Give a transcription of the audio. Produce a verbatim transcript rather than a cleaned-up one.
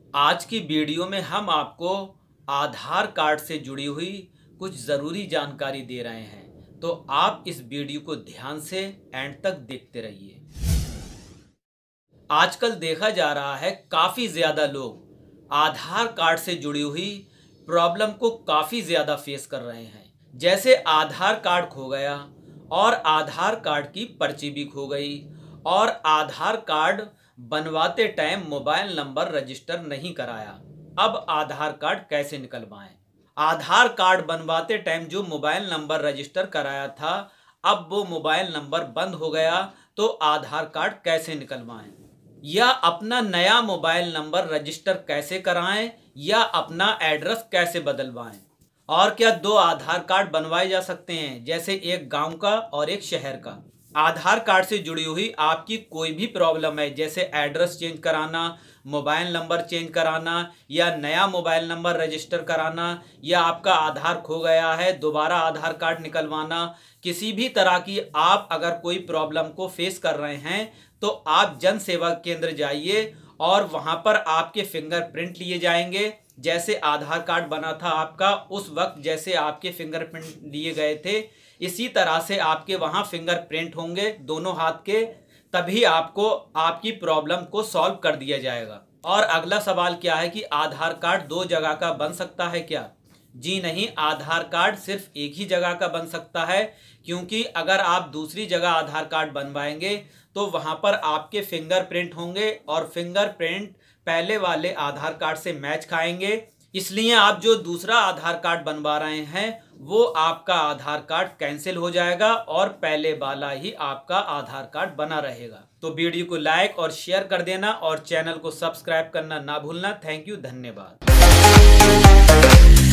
आज की वीडियो में हम आपको आधार कार्ड से जुड़ी हुई कुछ ज़रूरी जानकारी दे रहे हैं, तो आप इस वीडियो को ध्यान से एंड तक देखते रहिए। आजकल देखा जा रहा है काफ़ी ज़्यादा लोग आधार कार्ड से जुड़ी हुई प्रॉब्लम को काफ़ी ज़्यादा फेस कर रहे हैं। जैसे आधार कार्ड खो गया और आधार कार्ड की पर्ची भी खो गई और आधार कार्ड बनवाते टाइम मोबाइल नंबर रजिस्टर नहीं कराया। अब आधार कार्ड कैसे निकलवाएं? आधार कार्ड बनवाते टाइम जो मोबाइल नंबर रजिस्टर कराया था, अब वो मोबाइल नंबर बंद हो गया, तो आधार कार्ड कैसे निकलवाएं? या अपना नया मोबाइल नंबर रजिस्टर कैसे कराएं या अपना एड्रेस कैसे बदलवाएं? और क्या दो आधार कार्ड बनवाए जा सकते हैं, जैसे एक गांव का और एक शहर का? आधार कार्ड से जुड़ी हुई आपकी कोई भी प्रॉब्लम है, जैसे एड्रेस चेंज कराना, मोबाइल नंबर चेंज कराना या नया मोबाइल नंबर रजिस्टर कराना, या आपका आधार खो गया है दोबारा आधार कार्ड निकलवाना, किसी भी तरह की आप अगर कोई प्रॉब्लम को फेस कर रहे हैं तो आप जन सेवा केंद्र जाइए और वहां पर आपके फिंगरप्रिंट लिए जाएंगे। जैसे आधार कार्ड बना था आपका, उस वक्त जैसे आपके फिंगरप्रिंट लिए गए थे, इसी तरह से आपके वहां फिंगरप्रिंट होंगे दोनों हाथ के, तभी आपको आपकी प्रॉब्लम को सॉल्व कर दिया जाएगा। और अगला सवाल क्या है कि आधार कार्ड दो जगह का बन सकता है क्या? जी नहीं, आधार कार्ड सिर्फ एक ही जगह का बन सकता है, क्योंकि अगर आप दूसरी जगह आधार कार्ड बनवाएंगे तो वहां पर आपके फिंगरप्रिंट होंगे और फिंगरप्रिंट पहले वाले आधार कार्ड से मैच खाएंगे। इसलिए आप जो दूसरा आधार कार्ड बनवा रहे हैं वो आपका आधार कार्ड कैंसिल हो जाएगा और पहले वाला ही आपका आधार कार्ड बना रहेगा। तो वीडियो को लाइक और शेयर कर देना और चैनल को सब्सक्राइब करना ना भूलना। थैंक यू, धन्यवाद।